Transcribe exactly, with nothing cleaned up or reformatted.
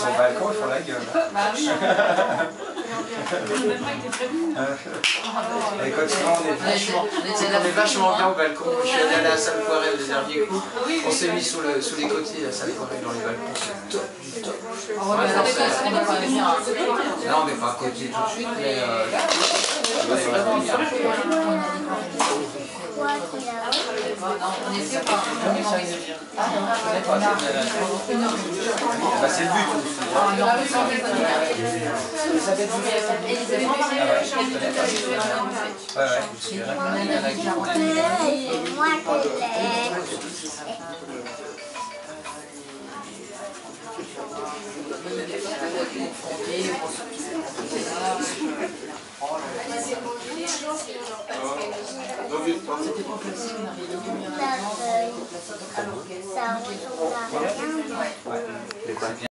sur le balcon, ils font la gueule. Bah oui. On n'a même pas été prévenus. Et quand on est vachement, on est vachement bien au balcon. Je suis allé à la salle Poirel les derniers coups. On s'est mis sous, le, sous les côtiers à la salle Poirel dans les balcons. C'est top du top. On va faire des classes, on va pas venir. Là, on n'est pas à côté tout de suite, mais euh, là, on va vraiment bien. On essaie pas. Bah, c'est le but aussi. Ouais, ouais. Moi, je l'ai. Ça ressemble à rien.